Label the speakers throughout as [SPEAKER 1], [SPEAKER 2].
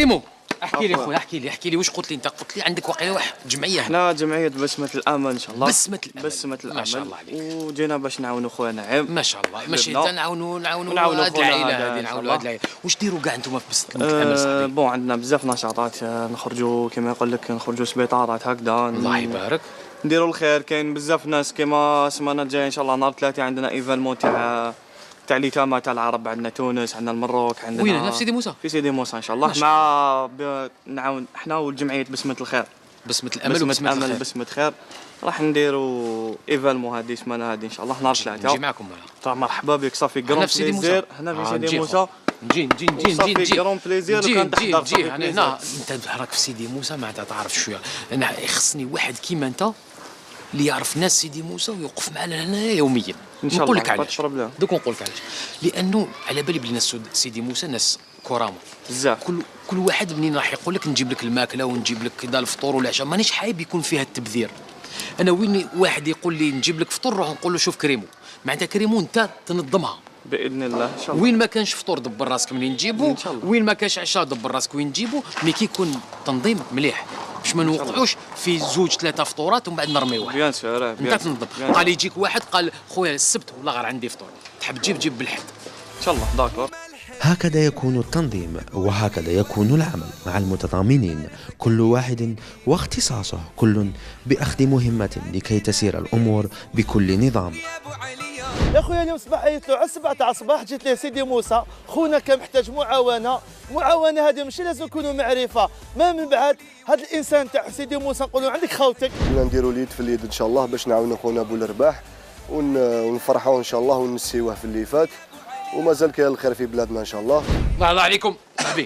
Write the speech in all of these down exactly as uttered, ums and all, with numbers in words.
[SPEAKER 1] ريمو احكي لي خويا، احكي لي احكي لي واش قلت لي انت؟ قلت لي عندك واقيلا واحد جمعيه هنا.
[SPEAKER 2] حنا جمعيه بسمه الامل ان شاء الله.
[SPEAKER 1] بسمه الامل،
[SPEAKER 2] بسمه الامل
[SPEAKER 1] ما شاء الله عليك.
[SPEAKER 2] وجينا باش نعاونوا خويا نعيم.
[SPEAKER 1] ما شاء الله، ماشي نعاونوا نعاونوا
[SPEAKER 2] نعاونوا
[SPEAKER 1] هاد العائله هذه، نعاونوا هاد العائله. واش ديروا كاع انتم في بسمه الامل صاحبي؟
[SPEAKER 2] بون عندنا بزاف نشاطات، نخرجوا كما يقول لك نخرجوا سبيطارات هكذا.
[SPEAKER 1] الله يبارك.
[SPEAKER 2] نديروا الخير. كاين بزاف ناس كما السمانه الجايه ان شاء الله نهار ثلاثه عندنا ايفالمون تاع تاع اليتامى تاع العرب. عندنا تونس، عندنا المروك، عندنا
[SPEAKER 1] وين هنا في سيدي موسى؟
[SPEAKER 2] في سيدي موسى ان شاء الله مع ب... نعاون احنا والجمعيه بسمه الخير.
[SPEAKER 1] بسمه الامل وبسمه الخير.
[SPEAKER 2] بسمه الخير راح نديروا ايفالمون هذه السمانه هذه ان شاء الله نهار ثلاثه.
[SPEAKER 1] نجي معكم
[SPEAKER 2] طبعا مرحبا بك. صافي كرون بليزير هنا في سيدي موسى.
[SPEAKER 1] نجي نجي نجي نجي نجي
[SPEAKER 2] كرون بليزير
[SPEAKER 1] نجي
[SPEAKER 2] كان
[SPEAKER 1] نجي
[SPEAKER 2] تحضر
[SPEAKER 1] نجي يعني هنا. انت راك في سيدي موسى معناتها تعرف شويه. انا يخصني واحد كيما انت اللي يعرف ناس سيدي موسى ويوقف معنا هنا يوميا.
[SPEAKER 2] ان شاء الله.
[SPEAKER 1] نقول لك علاش دوك نقول لك علاش. لانه على بالي بلي ناس سيدي موسى ناس كرامه
[SPEAKER 2] بزاف.
[SPEAKER 1] كل كل واحد منين راح يقول لك نجيب لك الماكله ونجيب لك كذا الفطور والعشاء، مانيش حايب يكون فيها التبذير. انا وين واحد يقول لي نجيب لك فطور نروح نقول له شوف كريمو، معناتها كريمو انت تنظمها
[SPEAKER 2] باذن الله ان شاء الله.
[SPEAKER 1] وين ما كانش فطور دبر راسك منين نجيبو، وين ما كانش عشاء دبر راسك وين نجيبو، مي كي يكون تنظيم مليح باش ما نوقعوش في زوج ثلاثه فطورات ومن بعد نرمي واحد.
[SPEAKER 2] بيان سور
[SPEAKER 1] انت تنظم. قال يجيك واحد قال خويا السبت والله غير عندي فطور، تحب تجيب جيب بالحد
[SPEAKER 2] ان شاء الله. داكور.
[SPEAKER 3] هكذا يكون التنظيم وهكذا يكون العمل مع المتضامنين، كل واحد واختصاصه، كل بأخذ مهمة لكي تسير الأمور بكل نظام.
[SPEAKER 4] يا خويا اليوم صباح عيطت له على السبعة تاع الصباح، جيت ليه سيدي موسى خونا كان محتاج معاونه، معاونه هذه ماشي لازم نكونوا معرفه، ما من بعد هذا الانسان تاع سيدي موسى نقولوا عندك خوتك.
[SPEAKER 5] كنا نديروا اليد في اليد ان شاء الله باش نعاونوا خونا ابو الرباح ونفرحوه ان شاء الله ونسيوه في اللي فات، ومازال كاين الخير في بلادنا ان شاء الله.
[SPEAKER 1] الله الله عليكم صاحبي.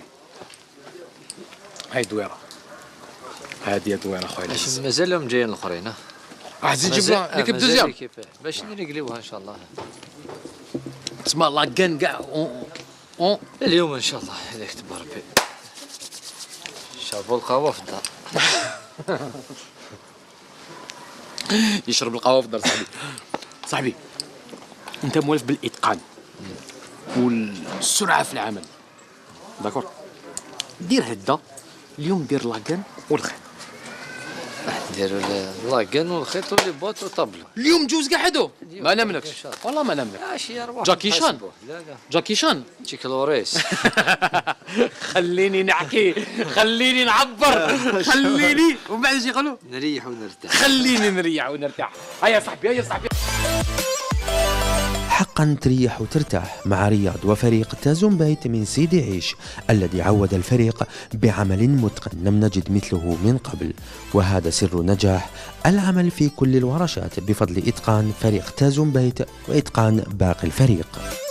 [SPEAKER 1] هاي دويره، هذه دويره خويا.
[SPEAKER 6] مازالهم جايين الاخرين.
[SPEAKER 1] عايزين نجيب لها ليكيب دوزيام
[SPEAKER 6] باش نقليوها ان شاء الله.
[SPEAKER 1] اسمع لاكان كاع اون
[SPEAKER 6] اليوم ان شاء الله هذاك تبارك ربي. شربوا القهوه في الدار.
[SPEAKER 1] يشرب القهوه في الدار صاحبي. صاحبي انت موالف بالاتقان والسرعه في العمل، داكور؟ دير هدا اليوم، دير لاكان والخيط.
[SPEAKER 6] نديروا لاكان والخيط ولي بوط وطبلو.
[SPEAKER 1] اليوم جوز كاع حدو ما نملكش والله ما نملك.
[SPEAKER 6] ماشي ارواح
[SPEAKER 1] جاكي شان. جاكي شان
[SPEAKER 6] تشيك لوريس.
[SPEAKER 1] خليني نحكي، خليني نعبر، خليني ومن بعد ايش يقولوا؟
[SPEAKER 6] نريح ونرتاح.
[SPEAKER 1] خليني نريح ونرتاح. هيا صاحبي هيا صاحبي.
[SPEAKER 3] حقا تريح وترتاح مع رياض وفريق تازون بايت من سيدي عيش الذي عود الفريق بعمل متقن لم نجد مثله من قبل، وهذا سر نجاح العمل في كل الورشات بفضل إتقان فريق تازون بايت وإتقان باقي الفريق.